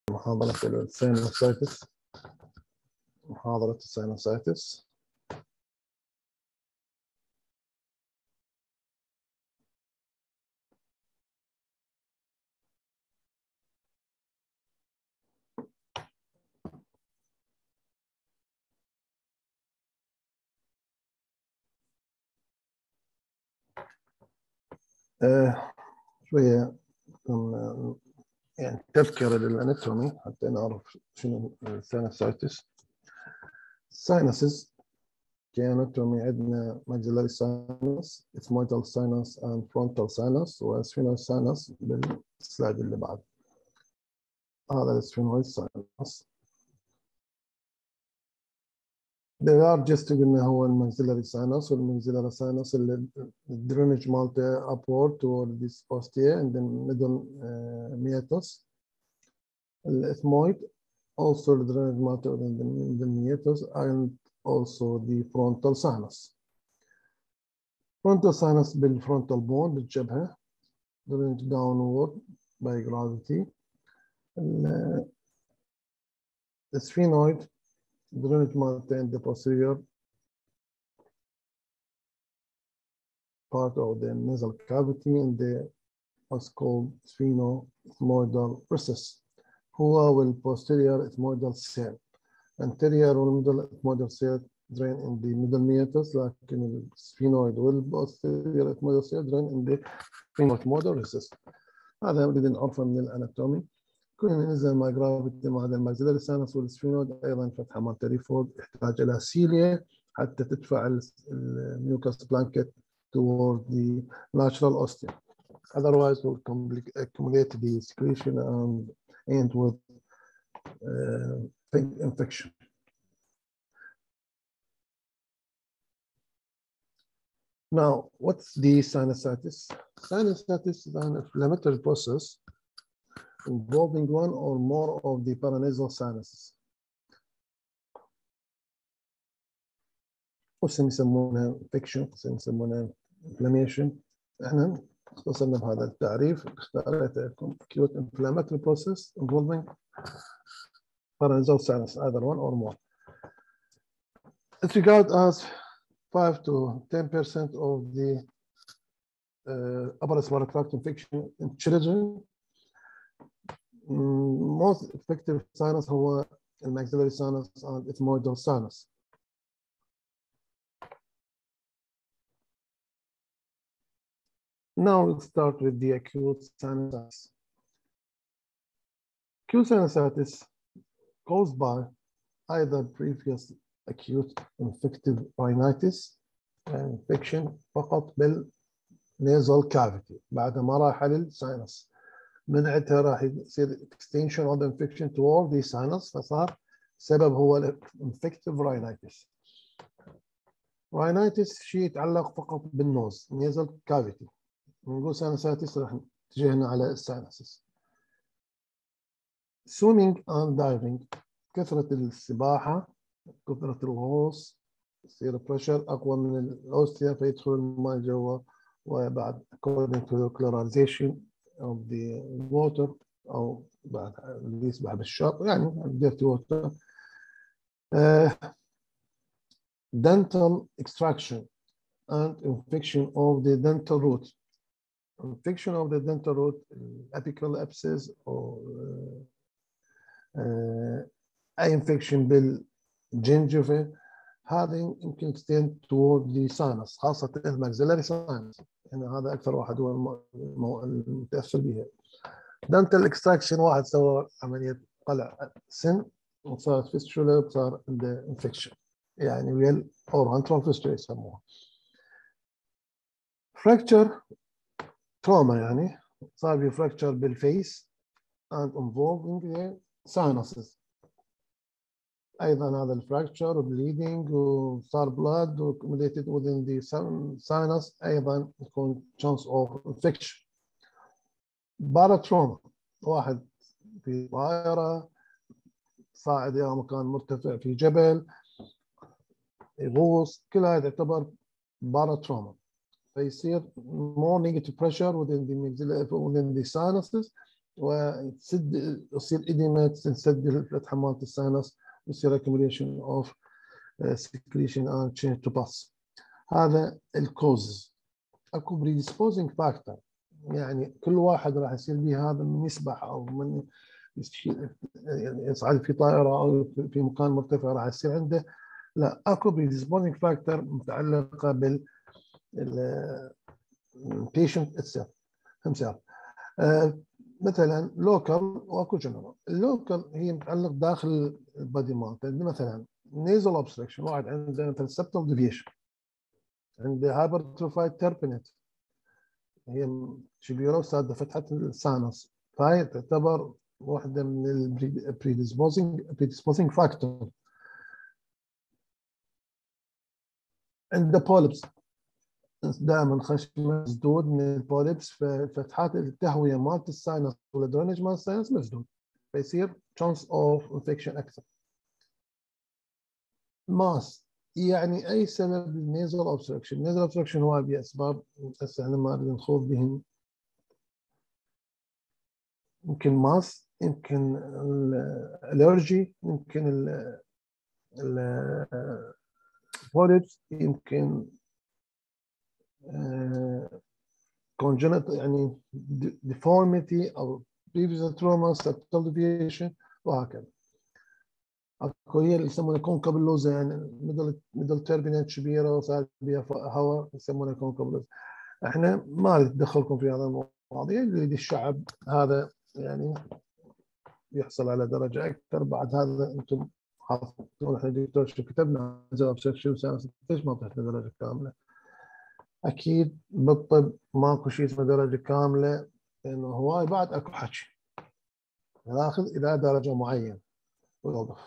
محاضرة الساينوسايتس. محاضرة الساينوسايتس. شوية يعني تذكرة للأناتومي حتى نعرف شنو الساينوسايتس. الساينسز كأناتومي عندنا maxillary sinus, ethmoidal sinus and frontal sinus وسفينويد sinus بالسلايد اللي بعد. هذا السفينويد sinus. The largest قلنا هو الماكسيلاري ساينس، والماكسيلاري ساينس اللي الدرينج مالته upward toward this ostia and then middle meatus. الإثمويد also the drainage مالته within the meatus and also the frontal sinus. Frontal sinus بالfrontal bone بالجبهة drainage downward by gravity. السفينويد drainage مالته in the posterior part of the nasal cavity in the what's called sphenoethmoidal process. هو والposterior ethmoidal cell. Anterior والmiddle ethmoidal cell drain in the middle meatus, لكن السفينويد والposterior ethmoidal cell drain in the sphenoethmoidal process. هذا بدنا نعرفه من الاناتومي. كل ما نزل مع جرافيتي مع هذا الماكسيلاري ساينس والسفينويد ايضا فتحه مال تريفورد يحتاج الى سيليا حتى تدفع الميوكس بلانكت toward the natural ostia. Otherwise, will accumulate the secretion and end with infection. Now, what's the sinusitis? Sinusitis is an inflammatory process involving one or more of the paranasal sinuses. قسم يسمونها infection، قسم يسمونها inflammation. احنا اختصرنا بهذا التعريف، اختاريت لكم acute inflammatory process involving paranasal sinus, either one or more. It regards as 5 to 10% of the upper respiratory tract infection in children. Most effective sinus هو maxillary sinus and ethmoidal sinus. Now we'll start with the acute sinusitis. Acute sinusitis caused by either previous acute infective rhinitis infection فقط بالنازل cavity بعد مراحل الساينس. منعتها راح يصير extension of the infection toward the sinus فصار سبب هو infective rhinitis. rhinitis شيء يتعلق فقط بالنوز nasal cavity. نقول sinusitis راح تجينا على الساينسز. swimming and diving كثرة السباحة كثرة الغوص يصير بريشر أقوى من الأوستيا فيدخل الماء جوا وبعد according to the colorization of the water أو بعد اللي يسبح بالشاطئ يعني dirty water. dental extraction and infection of the dental root. Infection of the dental root, apical abscess or أي infection بالجنجفة هذا يمكن extend toward the sinus خاصة الماكسيلاري sinus. يعني هذا أكثر واحد هو المتأثر بها. dental extraction واحد سوى عملية قلع سن وصارت فيستولا وصار عنده infection يعني ويل أو antral fistula يسموها. fracture trauma يعني صار في fracture بالفيس and involving the sinuses. أيضا هذا الفراكتشر bleeding وصار blood accumulated within the sinus أيضا يكون chance of infection. paratrauma واحد في طائرة صاعد إلى مكان مرتفع في جبل يغوص كل هذا يعتبر paratrauma. فيصير more negative pressure within the sinuses وتسد، يصير إديمة، تسد الفتحة مالت الساينس، يصير accumulation of secretion and change to pus. هذا الكوز. اكو predisposing factor، يعني كل واحد راح يصير به هذا من يسبح او من يصعد في طائره او في مكان مرتفع راح يصير عنده. لا، اكو predisposing factor متعلقه بال patient himself. مثلا لوكال واكو جنرال. اللوكال هي متعلق داخل البادي مالته، مثلا nasal obstruction، واحد عنده مثلا septal deviation، عنده hypertrophied terpinate، هي شبيرة وسادة فتحة السانس، فهي تعتبر واحدة من ال predisposing factor. عنده بوليبس، دائما خشم مسدود من البوليبس، ففتحات التهوية مالت الساينس والدرينج مال الساينس مسدود، فيصير chance of infection أكثر. ماس، يعني أي سبب للنيزل obstruction. النيزل obstruction هو بأسباب هسه أنا ما أريد نخوض بهم، يمكن ماس، يمكن الالرجي، يمكن البوليبس، يمكن congenital يعني deformity او previous trauma septal deviation وهكذا. اكو هي اللي يسمونها كونكابلوزا، يعني ميدل تربينات كبيره وصار بها هواء يسمونها كونكابلوزا. احنا ما نريد ندخلكم في هذا المواضيع، يريد الشعب هذا يعني يحصل على درجه اكثر. بعد هذا انتم حاطين احنا دكتور شو كتبنا جواب شو سنه ليش ما طلعنا درجه كامله؟ اكيد بالطب ماكو شيء اسمه درجه كامله، لانه هواي بعد اكو حكي ناخذ الى درجه معينه ويوظف.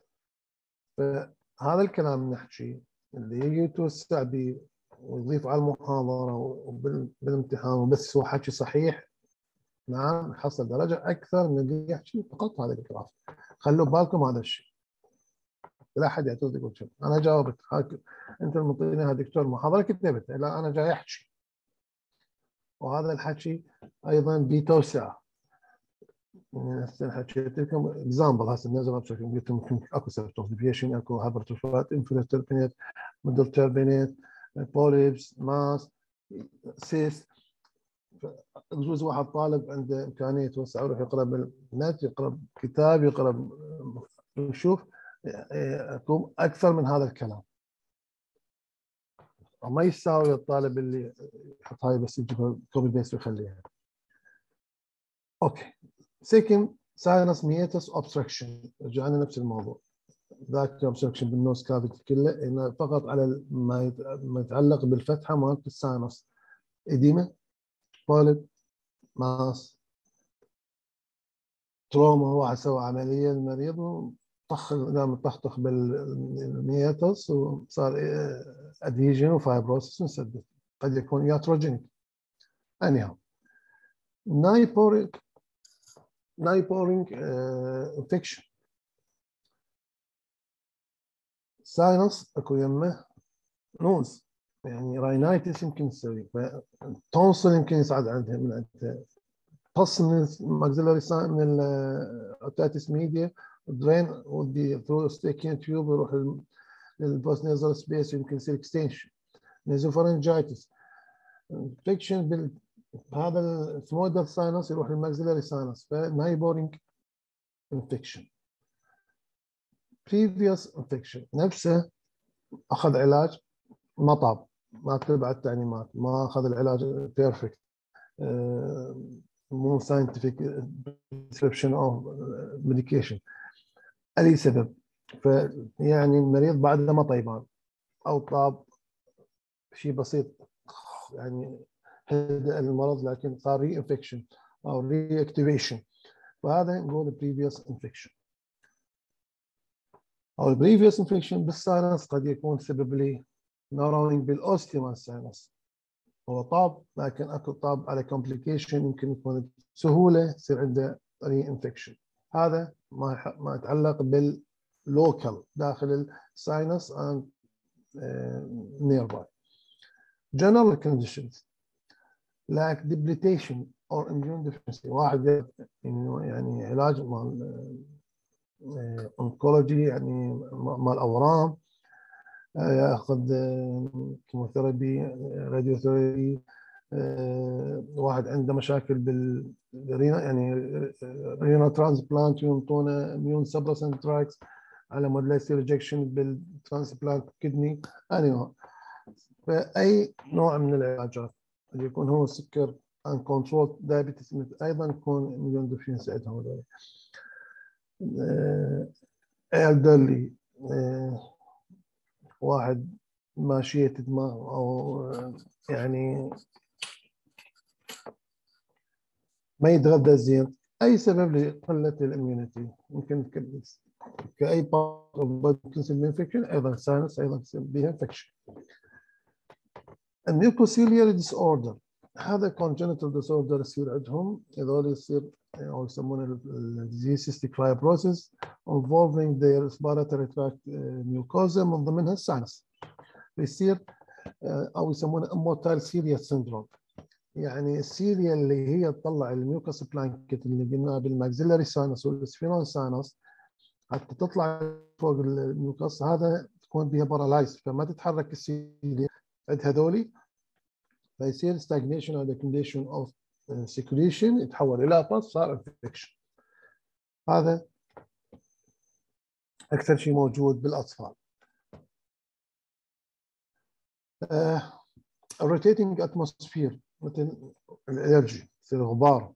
فهذا الكلام نحكي اللي يجي يتوسع به ويضيف على المحاضره وبالامتحان وبس هو حكي صحيح، نعم حصل درجه اكثر من اللي يحكي فقط هذا الجراف. خلوا بالكم هذا الشيء، لا احد يعترض يقول شيء. انا جاوبت، انت المعطيني دكتور محاضره كتبت، لا انا جاي احكي، وهذا الحكي ايضا بتوسعه. يعني هسه حكيت لكم اكزامبل، هسه نزل بشكل قلت لكم اكو سيرتوف ديفيشن، اكو هايبرتروفات، انفلتربينيت، ميدل تربينيت، بوليبس، ماس، سيست. يجوز واحد طالب عنده امكانيه يتوسع يروح يقرا بالنت، يقرا كتاب، يقرا يشوف يكون اكثر من هذا الكلام، وما يساوي الطالب اللي يحط هاي بس يجيبها كوبي بيست ويخليها. اوكي. سكند ساينس ميتس اوبستراكشن، رجعنا نفس الموضوع، ذاك اوبستراكشن بالنوز كافيتي كله، انه فقط على ما يتعلق بالفتحه مالت الساينس، اديمه، بوليب، ماس، تروما، واحد سوى عمليه المريض طخ قام طخطخ بالميتس وصار ادهيجن وفايبروسس وانسدت، قد يكون ياتروجينيك. anyhow نايبورينج انفكشن، ساينس اكو يمه نوز، يعني راينايتس يمكن تسوي، تونسل يمكن يصعد عندها من عندها، بص من الماكسيلاري من الاوتاتيس ميديا درين ودي ثرو ستيكين تيوب يروح للبوست نيزل سبيس، يمكن يصير اكستنشن، نيزوفارنجايتس انفكشن هذا السمودر ساينس يروح للماكسيلاري ساينس، فنايبورينج انفكشن. previous infection نفسه اخذ علاج ما طاب، ما تبع التعليمات، ما اخذ العلاج بيرفكت، مو scientific prescription of medication، اي سبب، فيعني المريض بعد ما طيبان او طاب شيء بسيط، يعني هدأ المرض لكن صار ري انفكشن او ري اكتيفيشن، فهذا نقول previous infection. او البريفيوس انفكشن بالساينس قد يكون سبب لي نارونينج بالاوستيومال ساينس، هو طاب لكن اكو طاب على كومبليكيشن، يمكن يكون بسهوله يصير عنده ري انفكشن. هذا ما يتعلق باللوكال داخل الساينس اند نير باي. General conditions like debilitation or immune deficiency. واحد يعني علاج مال اونكولوجي، يعني مال اورام، ياخذ كيموثيرابي، راديوثيرابي. واحد عنده مشاكل بالرينا، يعني رينا ترانسبلانت، ينطونه اميون سبرسنت دراجز على مود لا يصير ريجكشن بالترانسبلانت كدني. اني فاي نوع من العلاجات اللي يكون هو السكر ان كنترول دايابيتس ايضا يكون اميون ديفيشنسي عندهم هذول. elderly، واحد ماشية دماغ او يعني ما يتغذى زين، اي سبب لقله الاميونيتي، ممكن كاي بارت اوف بودي ممكن يصير انفكشن، ايضا ساينس ايضا يصير بها انفكشن. الميوكوسيلياري ديس اوردر، هذا congenital disorder يصير عندهم، هذول يصير او يسمونه الديزيز فايبروسيس involving their respiratory tract mucosa، من ضمنها الساينس. يصير او يسمونه immotile cilia syndrome، يعني السيليا اللي هي تطلع الميوكس بلانكت اللي قلناه بالماكسيلاري ساينس والسفينون ساينس حتى تطلع فوق الميوكس، هذا تكون بها بارالايز، فما تتحرك السيليا عند هذولي، فيصير stagnation or condition of secretion، يتحول الى pus، صار انفكشن. هذا اكثر شيء موجود بالاطفال. rotating atmosphere مثل الالرجي، يصير غبار،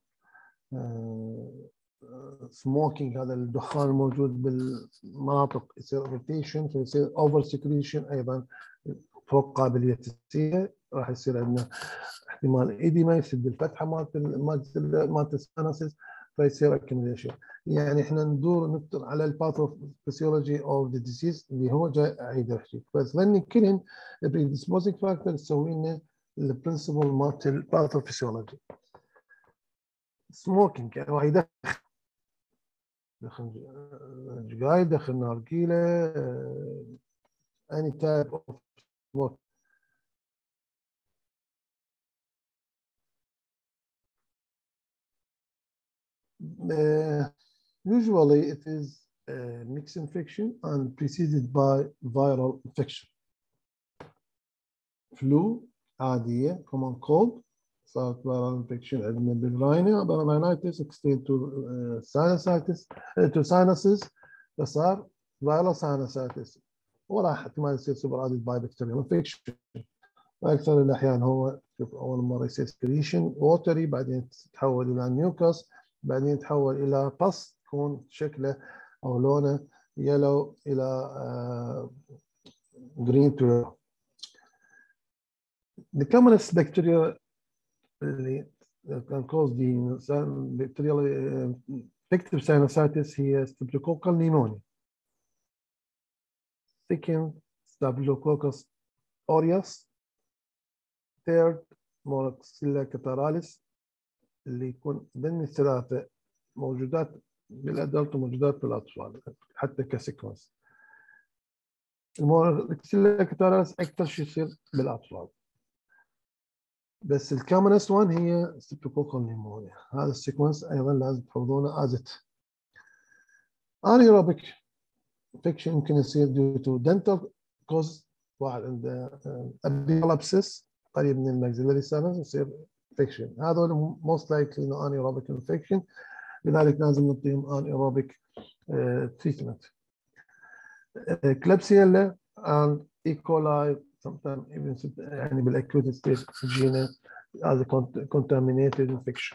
سموكينج، هذا الدخان الموجود بالمناطق يصير روتيشن، فيصير اوفر سكريشن، ايضا فوق قابليه السيليا راح يصير عندنا احتمال ايديما، يسد الفتحه مالت السينسز، فيصير اكيميليشن. يعني احنا ندور على الباثوفيسيولوجي اوف ذا ديزيز اللي هو جاي اعيد احكي، بس لان كلهم بريديسبوزنج فاكتور تسوي لنا البرنسبل مالت الباثوفيسيولوجي. سموكينج يعني واحد دخل سجاير، دخل نارجيله، اني تايب اوف سموك. Usually it is a mixed infection and preceded by viral infection. Flu عادية common cold، صارت viral infection عندنا بالراينا، rhinitis extend to sinusitis to sinuses، فصار viral sinusitis، وراح احتمال يصير سوبراديد باي بكتيريال انفكشن. واكثر الاحيان هو شوف اول مره يصير سكريشن ووتري، بعدين تتحول الى نيوكاس، بعدين يتحول الى بس يكون شكله او لونه يلو الى جرين تو. The commonest bacteria اللي can cause the bacterial infective sinusitis هي streptococcal pneumonia. Second, Staphylococcus aureus. Third, Moraxilla catarrhalis، اللي يكون ضمن الثلاثة موجودات بالأدلت وموجودات بالأطفال حتى كسيكونس. الموركسيلا كاتاراليس أكثر شيء يصير بالأطفال، بس الكامنست وان هي ستريبتوكوكال نيمونيا. هذا السيكونس أيضا لازم تحفظونه أزت. انيروبيك انفكشن يمكن يصير due to dental cause، واحد عنده ابيلابسس قريب من الماكسيلاري ساينس يصير انفكشن، هذول most likely انه انيروبيك انفكشن، لذلك لازم نعطيهم انيروبيك تريتمنت. كلابسيلا and E. coli sometimes even يعني بالاكيوت ستيج تجينا as a contaminated infection.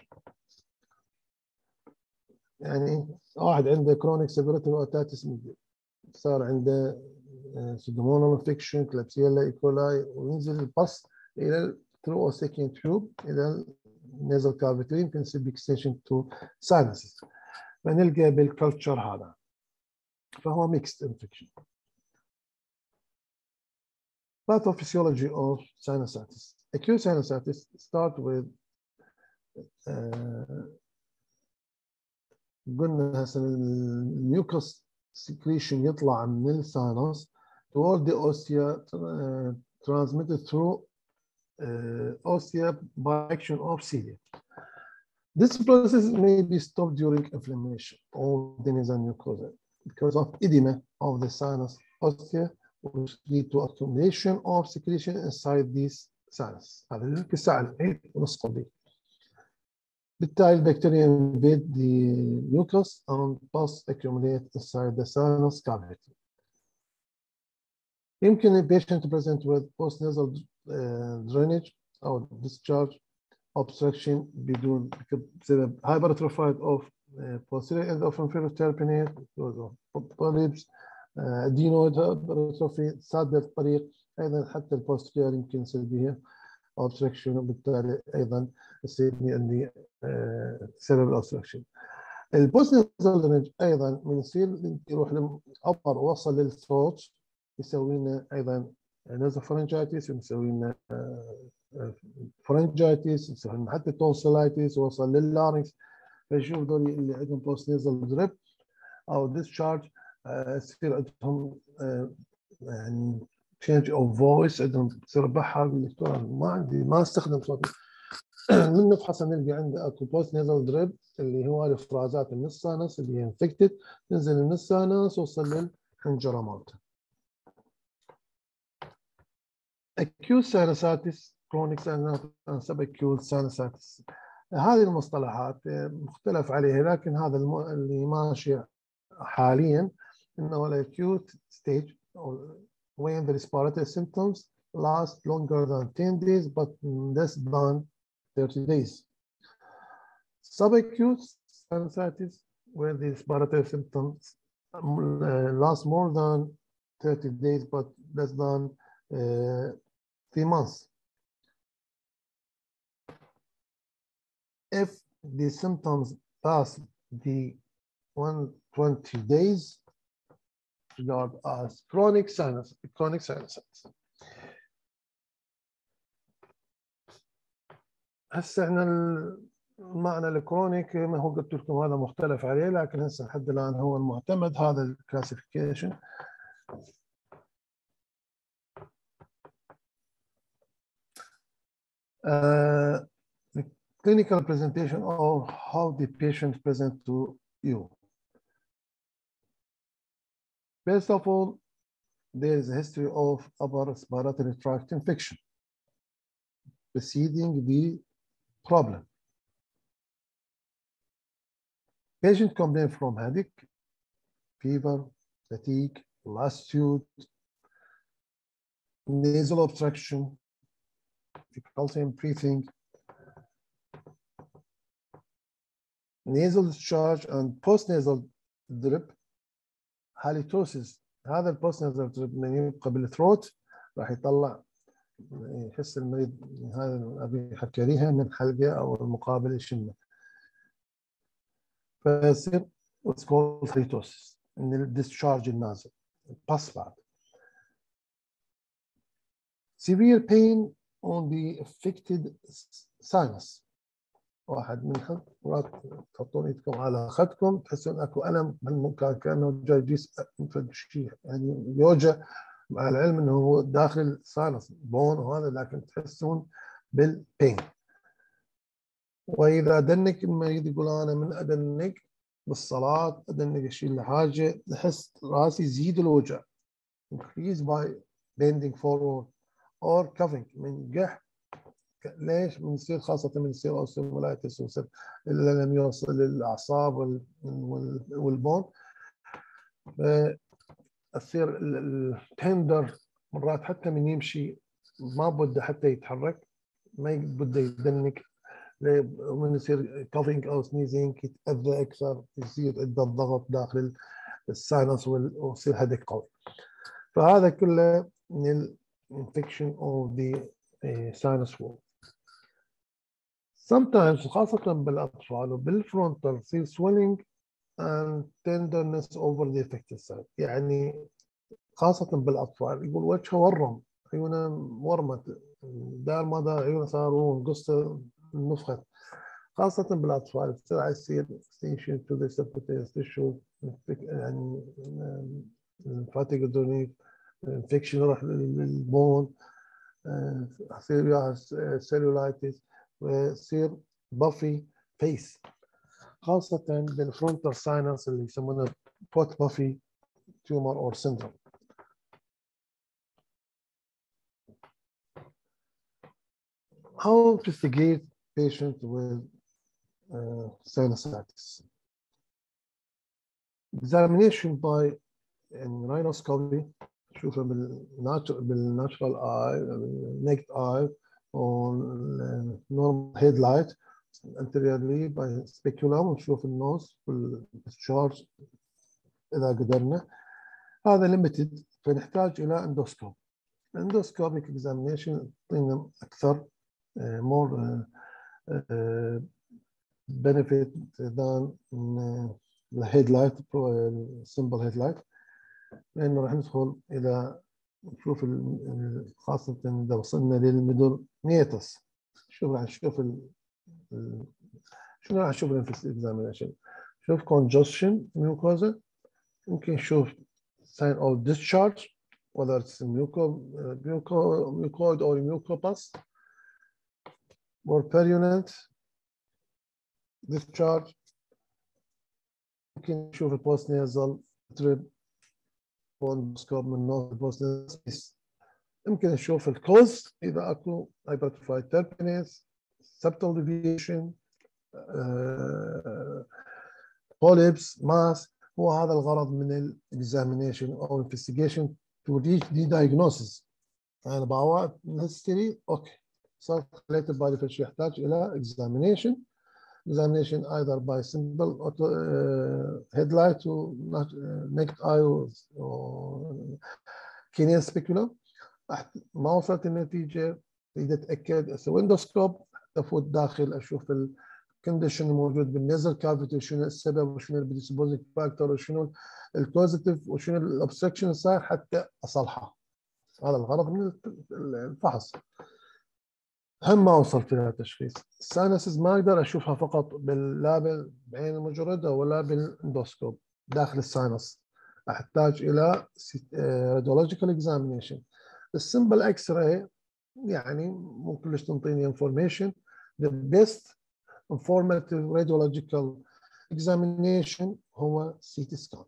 يعني واحد عنده كرونيك سيفيريتي اوتاتس صار عنده سودومونال انفكشن، كلابسيلا، اي كولاي، وينزل البص الى through a second tube الى nasal cavity، يمكن يصير باكستنشن تو ساينسز، فنلقى بالكلتشر هذا، فهو ميكست انفكشن. Pathophysiology of sinusitis. Acute sinusitis start with قلنا هسه الميوكس secretion يطلع من الساينس toward the ostia transmitted through ostia by action of cilia. This process may be stopped during inflammation or the nasal mucosa because of edema of the sinus ostia, which lead to accumulation of secretion inside these sinus. هذا الكساع ونسقط به. بالتالي البكتيريا invade the mucus and thus accumulate inside the sinus cavity. يمكن the patient to present with postnasal drainage or discharge obstruction بدون بسبب hypertrophied of posterior end of inferior turbinate because of polyps, adenoid hypertrophy ساد الطريق. أيضا حتى البوستيريور يمكن يصير بها obstruction وبالتالي أيضا يصير اللي سبب الأوبستراكشن. البوستنازال درينج أيضا من يصير يروح للأبر وصل للثروت يسوي لنا أيضا نازوفرنجايتس ويسوي لنا فرنجايتس يسوي لنا حتى تونسيلايتس وصل لللارنكس. فنشوف دول اللي عندهم بوستنازال دريب أو ديسشارج يصير عندهم يعني change of voice عندهم تصير بحر الدكتور ما استخدم صوتي. من نفحص نلقى عنده اكو بوست نيزل دريب اللي هو الافرازات من السانس اللي هي انفكتد تنزل من السانس وصل للحنجره مالته. acute sinusitis chronic sinusitis subacute sinusitis هذه المصطلحات مختلف عليها لكن هذا اللي ماشي حاليا انه الاكيوت ستيج when the respiratory symptoms last longer than 10 days but less than 30 days. Subacute sinusitis where the respiratory symptoms last more than 30 days but less than 3 months. If the symptoms pass the 120 days, regarded as chronic sinusitis. هسه احنا المعنى الكرونيك ما هو قلت لكم هذا مختلف عليه لكن هسه لحد الان هو المعتمد هذا الكلاسيفيكيشن. The clinical presentation or how the patient present to you. First of all, there is a history of upper respiratory tract infection preceding the problem. Patient complain from headache, fever, fatigue, lassitude, nasal obstruction, difficulty in breathing, nasal discharge and postnasal drip, halitosis. هذا البوستنازال دريب من يبقى بالثروت راح يطلع يحس المريض هذا ابي حكريها من حلقه او المقابل يشمه فيصير what's called halitosis من الديسشارج النازل باس بعد. severe pain on the affected sinus. واحد من مرات تحطون ايدكم على خدكم تحسون اكو الم بالمكان كانه جاي جيس شيء يعني يوجع مع العلم انه هو داخل الساينس بون وهذا لكن تحسون بالبين. واذا دنك المريض يقول انا من ادنك بالصلاه ادنك اشيل له حاجه احس راسي يزيد الوجع increase by bending forward or coughing من قح. ليش؟ من يصير خاصة من يصير اوستيومايلايتس ويصير الألم يوصل للأعصاب والبون تصير التندر مرات حتى من يمشي ما بده حتى يتحرك ما بده يدنك ومن يصير كوفينج أو سنيزينج يتأذى أكثر يصير عنده الضغط داخل الساينس ويصير هدك قوي. فهذا كله من الانفكشن of the sinus wall. Sometimes خاصة بالأطفال وبالفرونتال يصير swelling and tenderness over the affected side. يعني خاصة بالأطفال يقول وجهه ورم عيونه ورمت دار ما دار عيونه صاروا قصة نفخت. خاصة بالأطفال يصير extension to the subcutaneous tissue يعني lymphatic draining infection يروح للبون يصير cellulitis ويصير بافي الفيس، خاصة بالفرونتال ساينس اللي يسمونه بوت بافي tumor or syndrome. How to investigate patient with sinusitis? Examination by rhinoscopy. شوفها بالناتشرال اي naked eye or normal headlight anteriorly by speculum ونشوف النوز والشارج اذا قدرنا. هذا limited فنحتاج الى اندوسكوب. endoscopic examination يعطينا اكثر more benefit than the headlight simple headlight، لانه راح ندخل الى نشوف خاصه اذا وصلنا للميدل ميتس. شوف راح نشوف شنو راح نشوف في الاكزامينشن؟ شوف congestion mucosa، يمكن نشوف sign of discharge whether it's mucoid or mucopus or purulent discharge. يمكن نشوف البوست نيزل تريب بوندسكوب من نوع البوست نيزل. يمكن نشوف الكوز اذا اكو hypertrophied terpinase septal deviation polyps mass. هو هذا الغرض من الاكزامينشن او investigation to reach the diagnosis. انا بعوض هيستوري اوكي صارت خليت البادي فيش يحتاج الى examination either by simple headlight or naked eye or كينيا speculum. ما وصلت النتيجه اريد اتاكد اسوي اندوسكوب، افوت داخل اشوف الكونديشن الموجود بالنزل كافيتي، شنو السبب وشنو البريسبوزنج فاكتور وشنو الكوزيتيف وشنو الاوبستراكشن صار حتى اصلحه. هذا الغرض من الفحص. هم ما وصلت الى تشخيص. الساينسز ما اقدر اشوفها فقط لا بعين المجرده ولا بالاندوسكوب داخل الساينس، احتاج الى راديولوجيكال اكزامينشن. السمبل اكس راي يعني مو كلش تنطيني انفورميشن. the best informative radiological examination هو CT scan.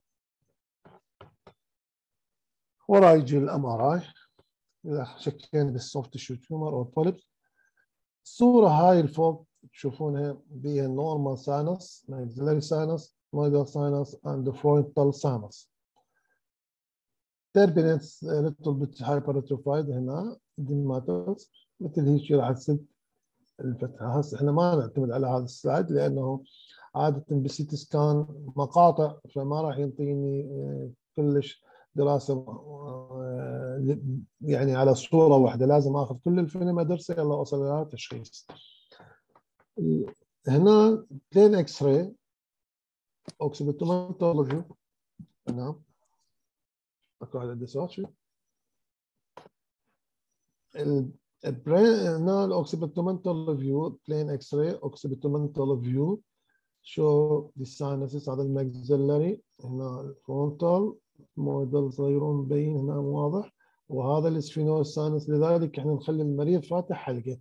ورا يجي الام ار اي اذا شكينا بالسوفت تيشو تيومر او بوليبس. الصوره هاي الفوق تشوفونها بها normal sinus, maxillary sinus, noidal sinus and frontal sinus. turbinates a little bit hypertrophied هنا dermatomes مثل هيك راح تصير الفتحه. هسه احنا ما نعتمد على هذا السلايد لانه عاده بالسيتي سكان مقاطع فما راح يعطيني كلش دراسه يعني على صوره واحده، لازم اخذ كل الفيلم ادرسه يلا اوصل الى تشخيص. هنا بلين اكس راي اوكسيبيتومنتولوجي. نعم اكو واحد عنده سؤال شو؟ هنا الاوكسيبيتومنتال فيو بلين اكس راي اوكسيبيتومنتال فيو show the sinuses. هذا الماكسيلاري هنا الفرونتال موديل صغيرون مبين هنا واضح، وهذا الاسفينوس ساينس، لذلك احنا نخلي المريض فاتح حلقه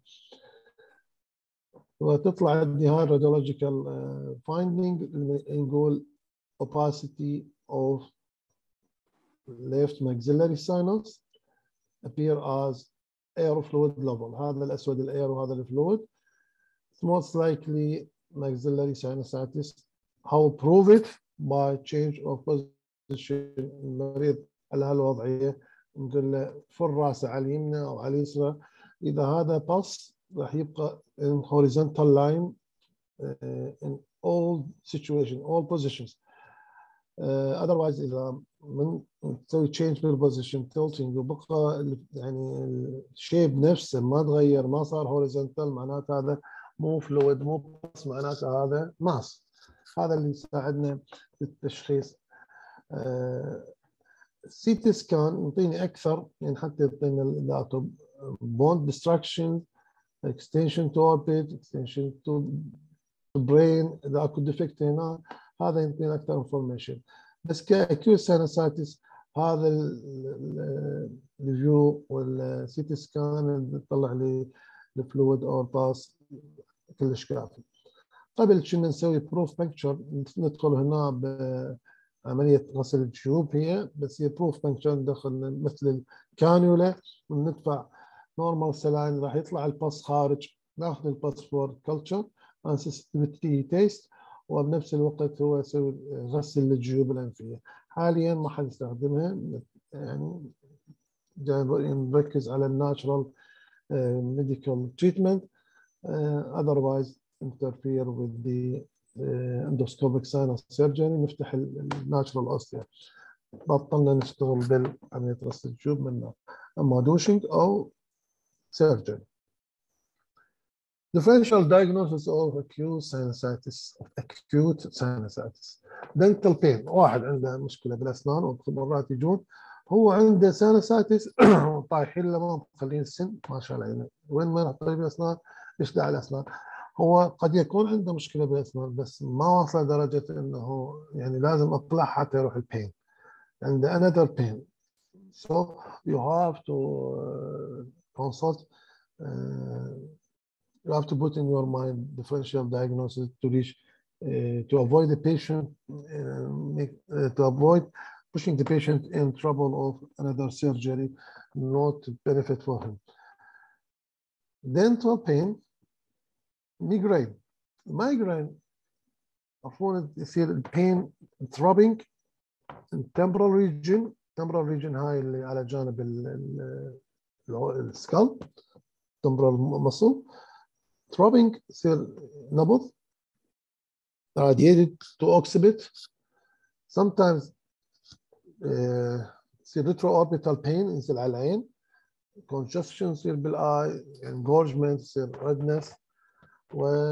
وتطلع عندي هاي الراديولوجيكال فايندينج. نقول opacity of left maxillary sinus appear as air fluid level. هذا الاسود الاير وهذا الفلويد. It's most likely maxillary sinusitis. How prove it? By change of position. المريض على هالوضعيه نقول له فر راسه على اليمنى او على اليسرى. اذا هذا باص راح يبقى in horizontal line in all situation, all positions. otherwise اذا من تسوي change بالبوزيشن tilting وبقى يعني الشيب نفسه ما تغير ما صار horizontal معناته هذا مو فلويد مو باص، معناته هذا ماس. هذا اللي يساعدنا في التشخيص. CT سكان يعطيني اكثر يعني حتى يعطينا الداتا bone destruction, extension to orbit, extension to brain اذا اكو ديفكت هنا، هذا يعطينا اكثر انفورميشن. بس كاكيوت ساينسايتس هذا الفيو والسي تي سكان اللي بيطلع لي الفلويد اور باس كلش كافي. قبل كنا نسوي بروف بنكتشر، ندخل هنا بعمليه غسل الجيوب هي، بس هي بروف بنكتشر، ندخل مثل الكانيولا وندفع نورمال سلاين، راح يطلع الباص خارج، ناخذ الباص فور كلتشر and sensitivity تيست، وبنفس الوقت هو يسوي غسل للجيوب الانفيه. حاليا ما حد يستخدمها، يعني نركز على الناتشرال medical treatment otherwise interfere with the endoscopic sinus surgery. نفتح الناتشرال اوستيا، بطلنا نشتغل بعمليه غسل الجيوب منه، اما دوشنج او surgery. Differential diagnosis of acute sinusitis. dental pain، واحد عنده مشكله بالاسنان ومرات يجون هو عنده ساينسايتس طايحين له ما مخلين السن ما شاء الله عينه، وين ما يروح طبيب الاسنان يشلع الاسنان. هو قد يكون عنده مشكله بالاسنان بس ما وصل لدرجه انه يعني لازم اطلع حتى يروح البين، عنده another pain. So you have to consult. You have to put in your mind differential diagnosis to reach to avoid the patient to avoid pushing the patient in trouble of another surgery, not benefit for him. Dental pain, migraine. Migraine عفوا يصير البين throbbing in temporal region. temporal region هاي اللي على جانب السكالب temporal muscle. throbbing يصير نبض radiated to occiput. sometimes يصير retroorbital pain ينزل على العين. congestion يصير بالاي. engorgement يصير redness. و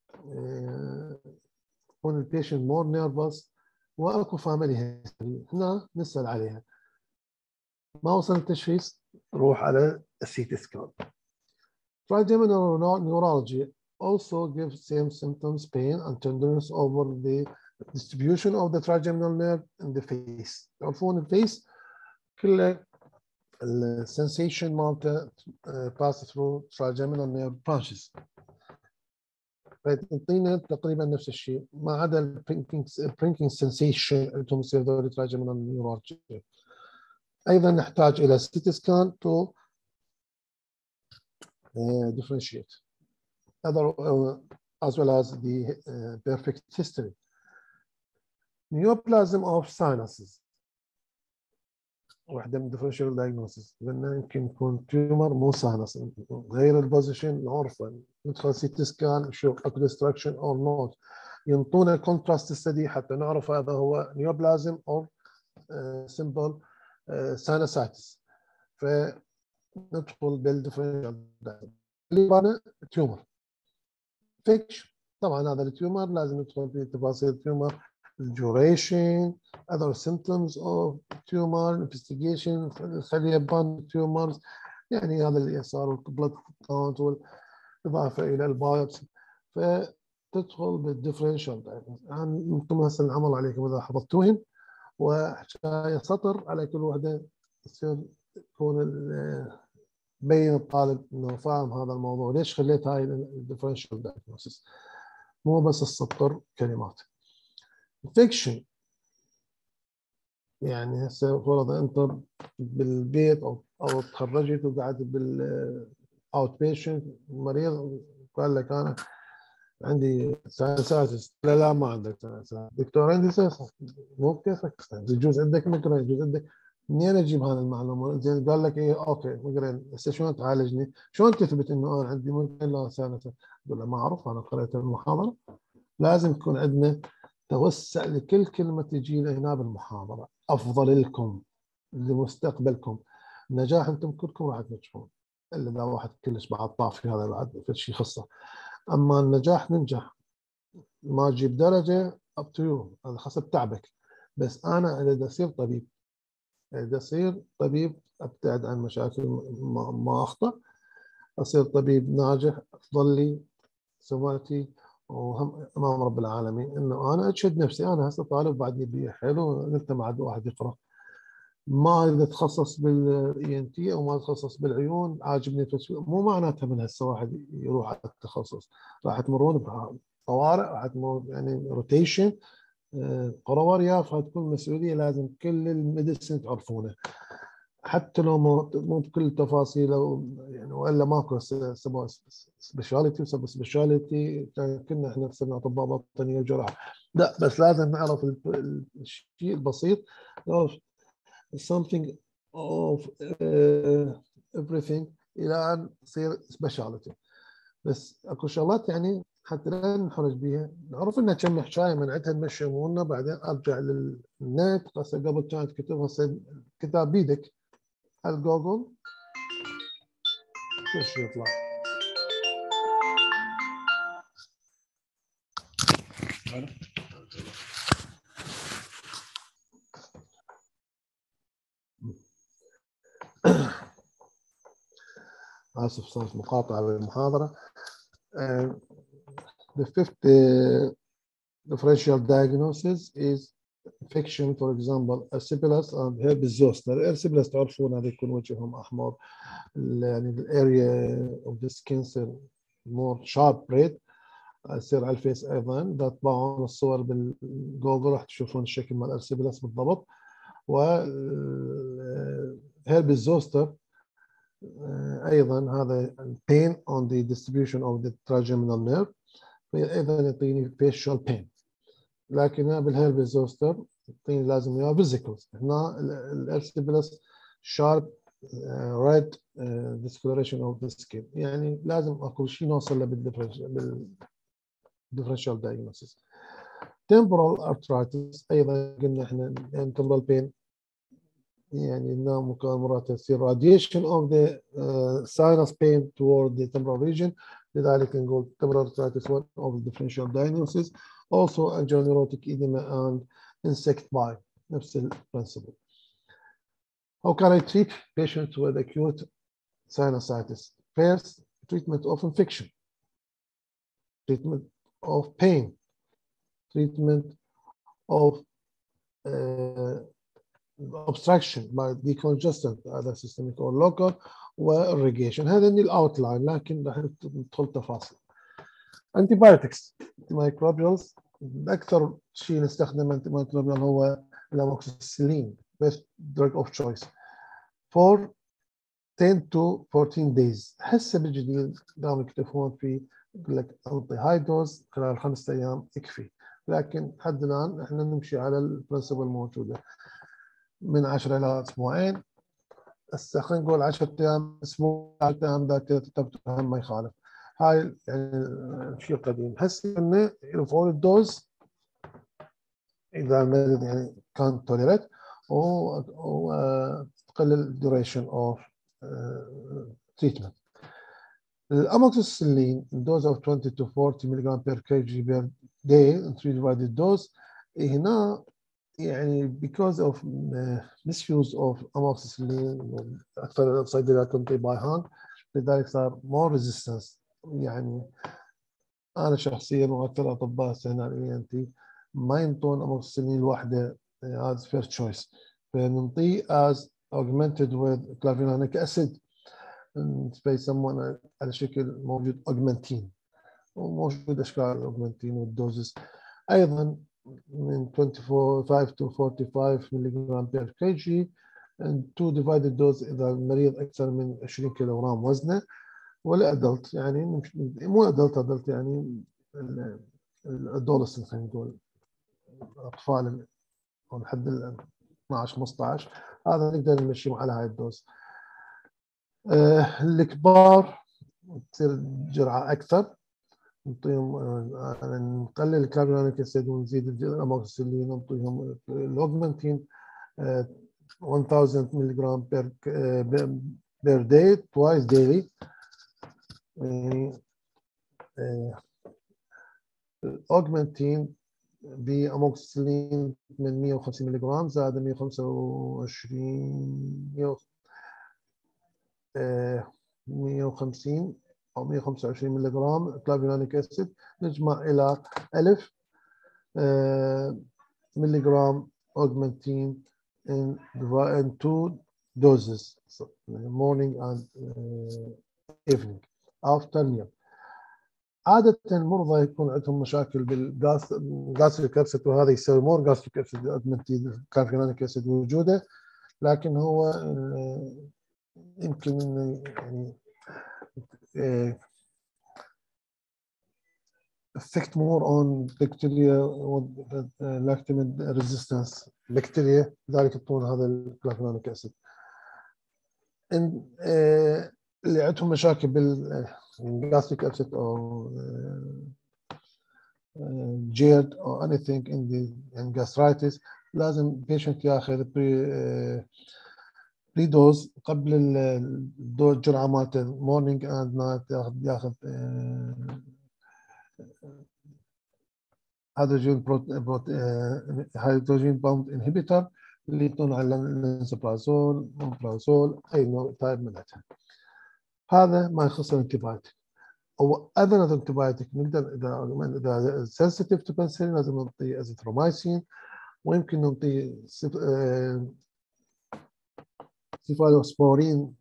يكون البيشنت more nervous. واكو فاميلي هيستوري هنا نسال عليها. ما وصل التشخيص روح على السيتي سكان. Trigeminal neuralgia also gives same symptoms, pain and tenderness over the distribution of the trigeminal nerve in the face. تعرفون الفيس كله السensation مالته pass through trigeminal nerve branches. فيعطينا تقريبا نفس الشيء ما عدا البرينكينج sensation اللي تصير ذول trigeminal neuralgia. أيضا نحتاج إلى CT scan to differentiate other as well as the perfect history. Neoplasm of sinuses واحدة من differential diagnosis. قلنا يمكن يكون تيومر مو ساينس غير البوزيشن نعرفه، ندخل CT scan نشوف اكو destruction or not، ينطونا contrast study حتى نعرف هذا هو neoplasm or simple sinusitis. فندخل بالديفرنشال اللي تيومر فيكش. طبعا هذا التيومر لازم ندخل في تفاصيل التيومر، duration, other symptoms of tumor, investigation, خليه بان tumors، يعني هذا اللي صار البلد كاونت والإضافة إلى البايوبسي. فتدخل بالديفرنشال. انتم هسه العمل عليكم إذا حفظتوهن وحكاية سطر على كل وحدة تصير تكون بين الطالب انه فاهم هذا الموضوع. ليش خليت هاي الديفرنشال دايجنوستس مو بس السطر كلمات. فيكشن يعني هسه فرض انت بالبيت او تخرجت وقعدت بالاوت بيشنت، المريض قال لك انا عندي ساينسايتس، لا ما عندك ساينسايتس دكتور، عندي ساينسايتس. مو بكيفك، يجوز عندك ميجرين، يجوز عندك. منين اجيب هذه المعلومه؟ زين قال لك ايه اوكي ميجرين، هسه شلون تعالجني؟ شلون تثبت انه انا عندي ميجرين لا ساينسايتس؟ اقول له ما اعرف، انا قريت المحاضره. لازم يكون عندنا توسع لكل كلمة تجي هنا بالمحاضرة. أفضل لكم لمستقبلكم. النجاح أنتم كلكم راح تنجحون، إلا إذا واحد كلش بعد طافي هذا بعد في شيء خاصة. أما النجاح ننجح، ما تجيب درجة up to you، هذا حسب تعبك. بس أنا إذا أصير طبيب، إذا أصير طبيب أبتعد عن مشاكل، ما أخطأ، أصير طبيب ناجح، أفضل لي سمعتي وهم امام رب العالمين انه انا اشهد نفسي. انا هسه طالب بعدني بي حلو، قلت مع واحد يقرا ما اذا تخصص بالاي ان تي او ما تخصص بالعيون عاجبني، مو معناتها من هسه واحد يروح على التخصص. راح تمرون طوارئ وحتموت يعني روتيشن قرار وياف، هتكون مسؤوليه لازم كل الميديسن تعرفونه، حتى لو مو بكل التفاصيل يعني، والا ماكو سبيشاليتي وسب سبيشاليتي، كنا احنا نسمي اطباء باطنيه وجراحه، لا بس لازم نعرف الشيء البسيط، نعرف something of everything الى ان تصير سبيشاليتي. بس اكو شغلات يعني حتى لا نحرج بيها، نعرف انها كم حكايه منعتها نمشي امورنا، بعدين ارجع للنت، هسه قبل كانت كتب، هسه كتاب بيدك على جوجل ايش يطلع. اسف صارت مقاطعه بالمحاضره. The fifth differential diagnosis is infection, for example, Erysipelas and herpes zoster. Erysipelas تعرفون هذا يكون وجههم احمر، يعني الاريا of the skin cell more sharp red، يصير على الفيس ايضا، اذا تطبعون الصور بالجوجل راح تشوفون الشكل مال الارسيبلاس بالضبط. و هيربس زوستر ايضا هذا pain on the distribution of the trigeminal nerve، ايضا يعطيني facial pain، لكن بالهيربس زوستر يعطيني لازم وياه فيزيكلز. هنا الارسيبلاس sharp red discoloration of the skin، يعني لازم اكو شيء نوصل له differential diagnosis. temporal arthritis ايضا قلنا احنا temporal pain يعني انه ممكن تصير radiation of the sinus pain toward the temporal region، لذلك نقول temporal arthritis one of the differential diagnosis. also angioneurotic edema and insect bite، نفس البرنسبل. How can I treat patients with acute sinusitis? First, treatment of infection, treatment of pain, treatment of obstruction by decongestant either systemic or local، وirrigation. هذا الاوتلاين، لكن راح ندخل تفاصيل. antibiotics microbials، اكثر شيء نستخدم antimicrobial هو الاموكسيسيلين best drug of choice for 10 to 14 days. هسه بالجديد قاموا يكتفون فيه، يقول لك انطي هاي دوز خلال 5 ايام يكفي، لكن حد الان احنا نمشي على البرنسبل الموجوده من 10 الى اسبوعين. هسه خلينا نقول 10 ايام اسبوع، 10 ايام ذاك تبتهم ما يخالف. هاي يعني شيء قديم. هسه انه يرفعون الدوز اذا المريض يعني كان توليريت، وتقلل الديوريشن اوف treatment. الاموكسيسيلين dose of 20 to 40 mg per kg per day in 3 divided dose. هنا يعني because of misuse of amoxicillin اكثر الصيدليات تنطي باي هاند، لذلك صار more resistance. يعني انا شخصيا واكثر اطباء هنا الاي ان تي ما ينطون اموكسيسيلين الواحده as first choice، فننطيه as augmented with clavulanic acid، يسمونه على شكل موجود اوجمنتين، وموجود اشكال الاوجمنتين والدوزز ايضا من 25 to 45 ملغ بير كي جي، 2 divided dose اذا المريض اكثر من 20 كيلوغرام وزنه، والادلت يعني مو ادلت يعني الادولسنت، خلينا نقول الاطفال لحد 12 15، هذا نقدر نمشيهم على هاي الدوز. الكبار تصير جرعه اكثر، نعطيهم نقلل الكلافيولانيك اسيد ونزيد الاموكسيسيلين، نعطيهم الاوجمنتين 1000 ملغ بير داي توايس ديلي. الاوجمنتين باموكسيسيلين من 150 ملغ زائد 125 150 أو 125 ملغ كلافيولانيك أسيد، نجمع إلى 1000 ملغ أوجمنتين in 2 doses morning and evening after meal. عادة المرضى يكون عندهم مشاكل بالجاستريك أبسيت، وهذا يسوي مور جاستريك أبسيت كلافينوليك أسيد وجوده، لكن هو يمكن انه يعني affect more on bacteria lactamid resistance bacteria، ذلك يعطون هذا الكلافينوليك أسيد. اللي عندهم مشاكل بالجاستريك أبسيت أو جيرد أو anything in the gastritis، لازم patient ياخذ بري دوز قبل الدوز الجرعه مالته مورنينج اند نايت، ياخذ هيدروجين بوند انهبيتور اللي يعطون على الانسبرازول مونبرازول اي نوع تايب منها. هذا ما يخص الانتيبايوتيك. او اذر انتيبايوتيك نقدر اذا سنسيتيف تو بنسلين لازم نعطي ازيثرومايسين، ويمكن نعطي سيفالوسبورين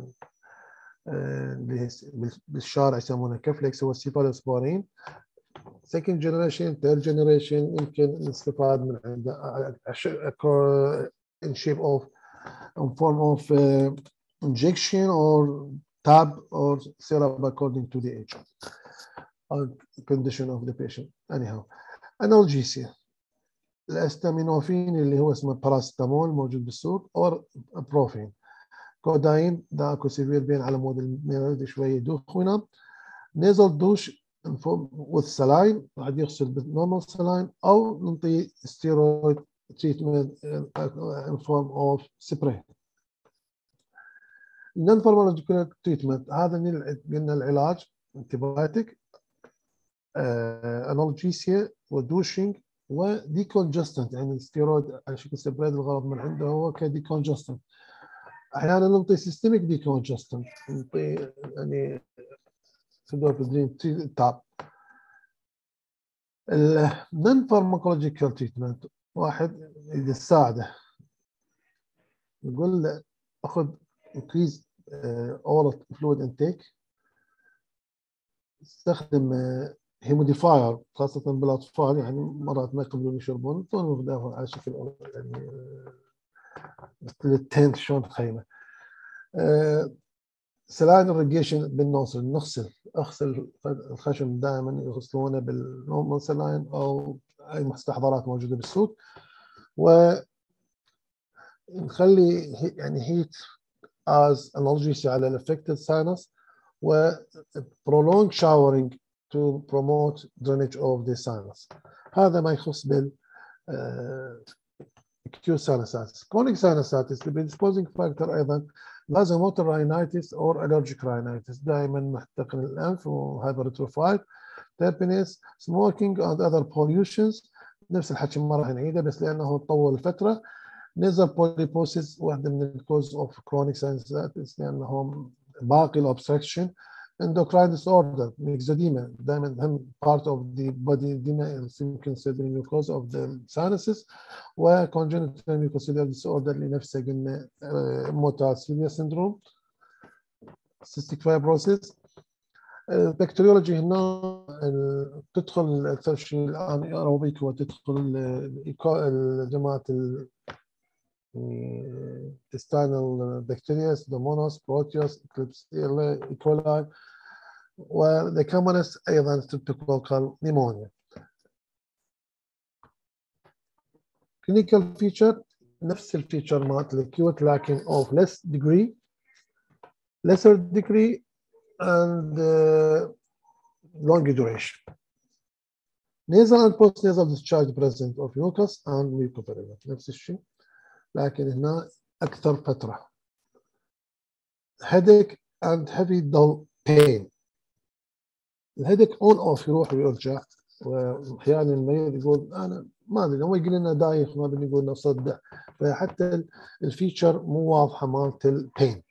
بالشارع يسمونه كفلكس، هو السيفالوسبورين. second generation third generation يمكن نستفاد من عنده in shape of in form of injection or tab or syrup according to the age or condition of the patient. Anyhow, analgesia الاستامينوفين اللي هو اسمه باراستامول موجود بالسوق، او بروفين. كوداين ده اكو سيفير بين على مود المريض شويه يدوخ وينام. نيزل دوش with saline، واحد يغسل بالنورمال saline، او نعطي ستيرويد تريتمنت in form of spray. non pharmacological treatment هذا قلنا العلاج انتيبايوتيك، انالجيسيا ودوشنج وديكونجستنت، يعني الستيرويد على شكل سبريد الغرض من عنده هو كديكونجستنت. احيانا نعطي سيستميك ديكونجستنت، نعطي يعني سيدوبيدرين تاب. النون فارماكولوجيكال تريتمنت واحد اذا تساعده نقول له اخذ انكريز اورال فلويد انتيك، استخدم هيموديفاير خاصة بالاطفال، يعني مرات ما يقبلون يشربون على شكل يعني التنت شلون خيمه. سلاين irrigation بالنوصل، اغسل الخشم دائما يغسلونه بالنورمال سلاين او اي مستحضرات موجوده بالسوق، ونخلي يعني هيت as analgesic على الافكتد ساينس، و prolonged showering to promote drainage of the sinus. هذا ما يخص بال acute sinusitis. chronic sinusitis the predisposing factor ايضا لازم water rhinitis or allergic rhinitis، دائما محتقن الانف وهايبرتروفايد، تيربينيس، smoking and other pollutions، نفس الحكي ما راح نعيده بس لانه طول الفتره. nasal polyposis واحده من الكوز اوف chronic sinusitis لانهم باقي الاوبستراكشن. endocrine disorder myxedema دائما هم part of the body edema is considering the cause of the sinuses. و congenital mucociliary disorder اللي نفسه قلنا موتاسيليا syndrome. cystic fibrosis. البكتيريولوجي هنا تدخل اكثر شيء الان ايروبيك، وتدخل جماعه intestinal bacteria Pseudomonas, Proteus, Klebsiella, E. coli، و the commonest ايضا streptococcal pneumonia. clinical feature نفس الفيتشر مالت acute lacking of lesser degree and long duration. nasal and post nasal discharge present of mucus and mucopurulent نفس الشيء، لكن هنا اكثر فتره. headache and heavy dull pain. الهيدك اون اوف يروح ويرجع، واحيانا المريض يقول انا ما ادري، هو يقول لنا دايخ، ما بدنا نقول نصدع، فحتى الفيتشر مو واضحه مالت البين.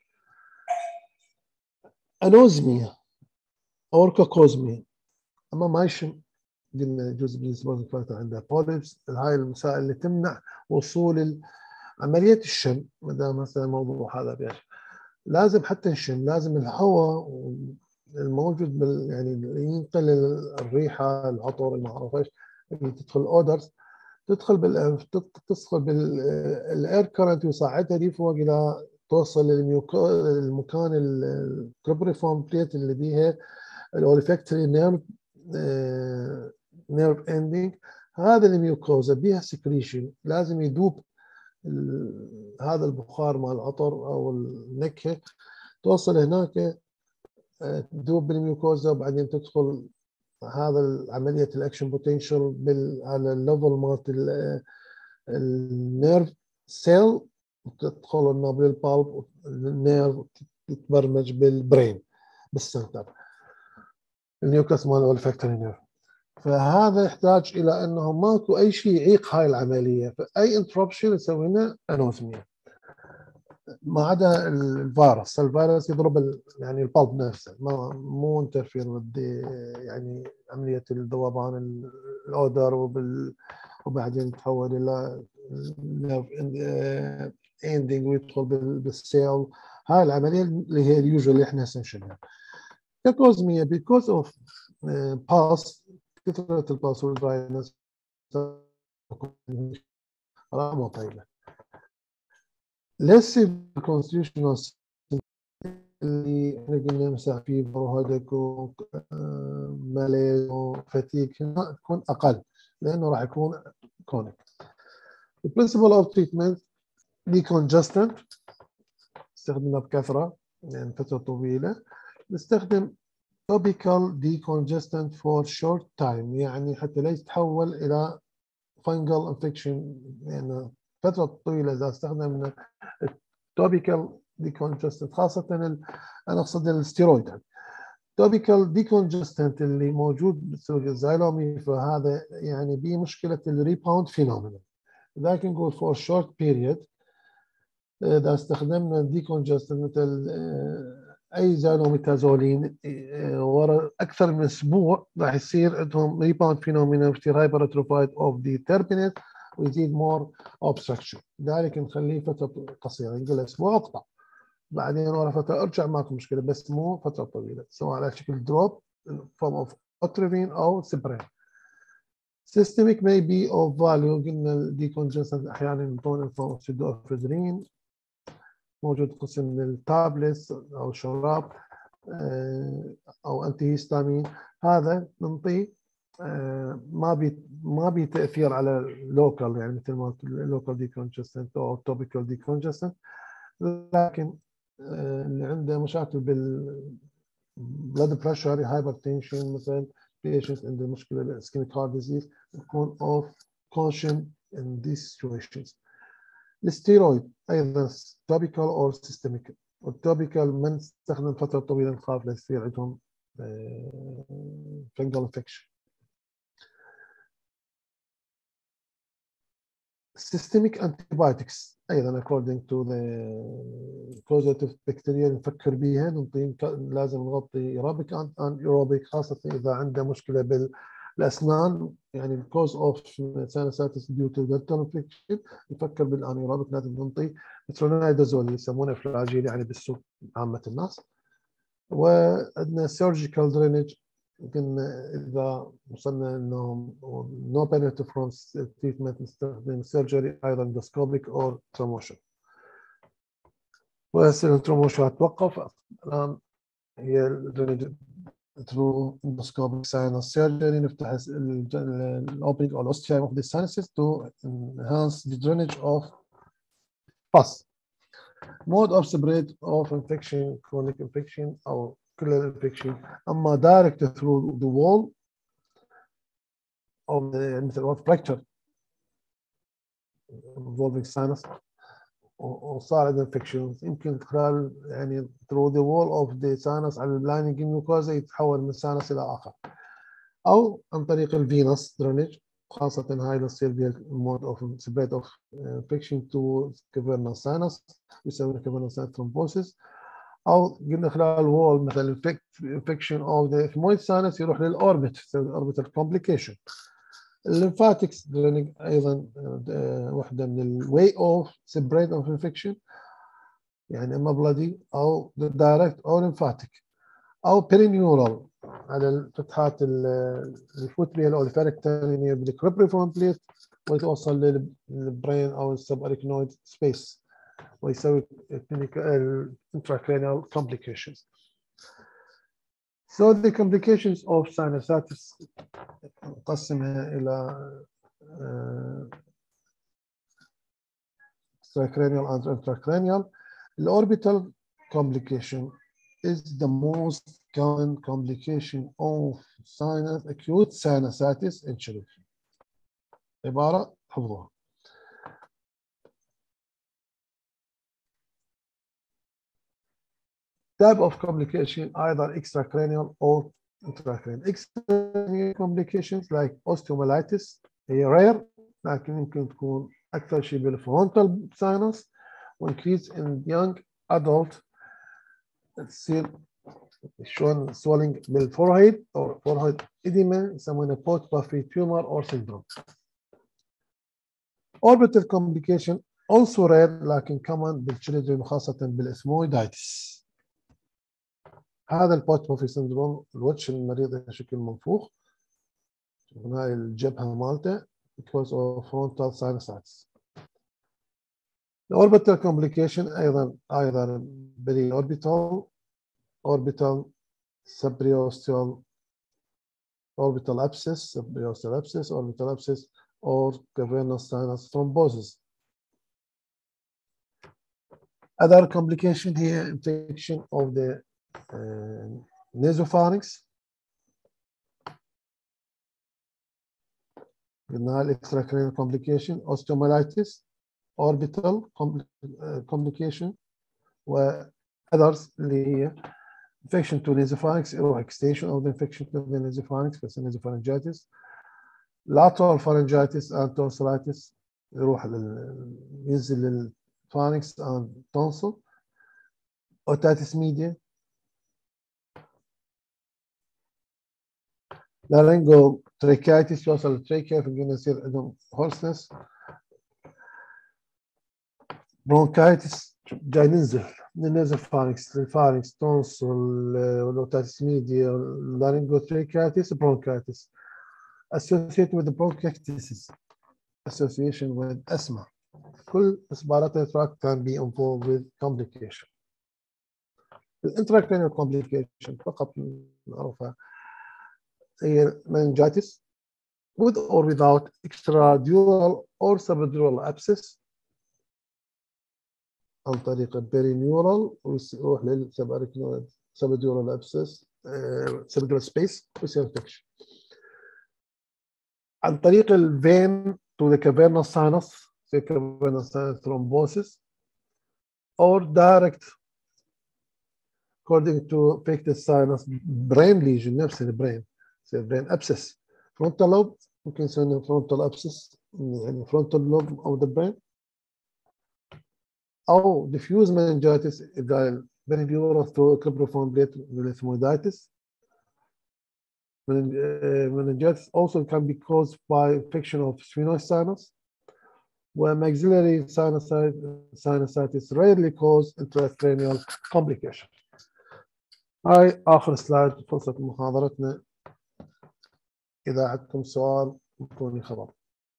انوزميا اوركوكوزميا، اما ما يشم، قلنا جزء من السبوزنج فاكتور عنده بوليبس، هاي المسائل اللي تمنع وصول عمليه الشم. ما دام مثلا الموضوع هذا بيش لازم حتى نشم، لازم الهواء الموجود يعني ينقل الريحه، العطر، ما اعرف ايش اللي تدخل اودرز، تدخل بالاير كرنت ويصعدها دي فوق الى توصل للمكان الكروبريفورم بليت اللي بيها الاولفاكتوري نيرف اندنج. هذا الميوكوزا بيها سكريشن، لازم يذوب هذا البخار مال العطر او النكهه، توصل هناك تذوب بالميوكوزا، وبعدين تدخل هذا عمليه الاكشن بوتنشال على الليفل مالت النيرف سيل، تدخل النابل بالب، النيرف تتبرمج بالبرين بالسنتر النيوكلس مال الاولفاكتوري نيرف. فهذا يحتاج الى انه ماكو اي شيء يعيق هاي العمليه، فاي انتربشن يسوي لنا انوزميا، ما عدا الفيروس يضرب يعني البلب نفسه، مو انترفير يعني عمليه الذوبان الاودر وبعدين تحول الى اندنج ويدخل بالسيل. هاي العمليه اللي هي اليوجوال اللي احنا هسه نشوفها ككوزميا because of باس، كثره الباس والدراينس مو طيبه. ليس الكونستيوشنال اللي احنا قلنا مساء فيبر وهدك وماليز وفتيك تكون اقل لانه راح يكون كونيك. The principle of treatment decongestant استخدمنا بكثره يعني فتره طويله. نستخدم topical decongestant for short time، يعني حتى لا يتحول الى fungal infection، يعني فتره طويله اذا استخدمنا topical decongestant، خاصه انا اقصد الستيرويد. topical decongestant اللي موجود بسوق الزايلومي، فهذا يعني به مشكله الريباوند فينومينا، لذلك نقول for short period اذا استخدمنا ديكونجستنت مثل اي زالوميتازولين ورا اكثر من اسبوع راح يصير عندهم ريباوند فينومينا في هايبرتروفايد اوف دي تربينت ويزيد مور اوبستراكشن، لذلك نخليه فتره قصيره، نقول اسبوع اقطع، بعدين ورا فتره ارجع ماكو مشكله، بس مو فتره طويله، سواء على شكل دروب فورم اوف اتروفين او سبرين. Systemic may be of value، قلنا الديكونجستنت احيانا يعطون فورم اوف سيدوفيدرين، موجود قسم للتابلتس او شراب او انتي هيستامين، هذا نعطيه ما بي تاثير على اللوكال، يعني مثل ما اللوكال ديكونجستنت او توبيكال ديكونجستنت، لكن اللي عنده مشاكل بلاد بريشر، هايبرتنشن، مثلا بيشنت عنده مشكله بالاسكيميك هارت ديزيز، يكون اوف كوشن in these situations. الستيرويد ايضا توبيكال او سيستميك، والتوبيكال من نستخدم فتره طويله نخاف لا يصير عندهم فنجل انفكشن. systemic antibiotics ايضا according to the causative bacteria نفكر بها، نعطي لازم نغطي ايروبيك ان ايروبيك، خاصه اذا عنده مشكله بالاسنان، يعني cause of sinusitis due to dental infection، نفكر بالانيروبيك لازم نعطي مترونيدازول اللي يسمونه فلاجيل يعني بالسوق عامه الناس. وعندنا سيرجيكال درينج، قلنا اذا وصلنا انه نو بنفيت فروم تريتمنت نستخدم سيرجري ايضا اندوسكوبيك او تروموشن. وهسه التروموشن توقف الان، هي الدرينج through endoscopic sinus surgery، نفتح الاوبننج او الاوستيوم اوف ذا sinuses to enhance the drainage of pus. mode of spread of infection chronic infection او كل الانفكشن، اما direct through the wall او مثل fracture involving sinus وصار عندنا infections، يمكن خلال يعني through the wall of the sinus على اللايننج الميوكوزا يتحول من sinus الى اخر، او عن طريق الفينوس درينج، خاصة هاي اللي تصير بها mode of spread of infection to cavernous sinus يسمونه cavernous sinus thrombosis، او قلنا خلال الوول مثلا infection of the ethmoid sinus يروح للاوربت يسوي اوربيتال كومبليكيشن. الليمفاتكس درينج ايضا واحده من الواي اوف سبريد اوف انفكشن، يعني اما بلادي او دايركت او ليمفاتيك، أو برينيورال على الفتحات الفوتريال أو الفاركتالينيا بالكريبريفورم بليت ويتوصل للبرين أو السباريكنويد سبيس ويسوي intracranial complications. So the complications of sinusitis نقسمها إلى extracranial and intracranial. The orbital complication is the most common complication of acute sinusitis in children. عبارة حفظوها. Type of complication either extracranial or intracranial. Extracranial complications like osteomyelitis هي rare لكن يمكن تكون أكثر شيء بالفرونتال sinus وincrease in young adult تصير شلون swelling بالفورهيد أو forehead edema يسمونه post puffy tumor or syndrome. Orbital complication also rare لكن common بالchildren وخاصة بالاسمويدايتس. هذا البوست بافي سندروم الوجه المريض شكل منفوخ هاي الجبهة مالته because of frontal sinusitis. The orbital complication أيضا periorbital, orbital, supraosteal, orbital abscess, supraosteal abscess, orbital abscess, or cavernous sinus thrombosis. Other complication here, infection of the nasopharynx. Extracranial complication, osteomyelitis, orbital complication, others اللي هي infection to nasopharynx or extension of the infection to the nasopharynx بس nasopharyngitis, lateral pharyngitis and tonsillitis يروح ينزل للpharynx and tonsil, otitis media, laryngotracheitis يوصل للتراكيا فيقدر يصير عندهم hoarseness, bronchitis جاي ننزل من النازوفارينكس للفارينكس تونسل والأوتيتس ميديا laryngotracheitis bronchitis associated with the bronchiectasis association with asthma. كل respiratory tract can be involved with complication. الانتراكرينيال complication فقط نعرفها هي meningitis with or without extradural or subdural abscess عن طريق البيرينيورال ويروح للسباريكنويد subdural abscess subdural space ويصير infection. عن طريق الفين to the cavernous sinus cavernous sinus thrombosis or direct according to affected sinus brain lesion نفس البرين يصير brain abscess frontal lobe ممكن يسمونه frontal abscess يعني frontal lobe of the brain أو diffuse meningitis إذا peridural through cribriform plate ethmoiditis. Meningitis also can be caused by infection of sphenoid sinus, where maxillary sinusitis rarely cause intracranial complication. هاي آخر سلايد فرصة محاضرتنا. إذا عندكم سؤال اعطوني خبر.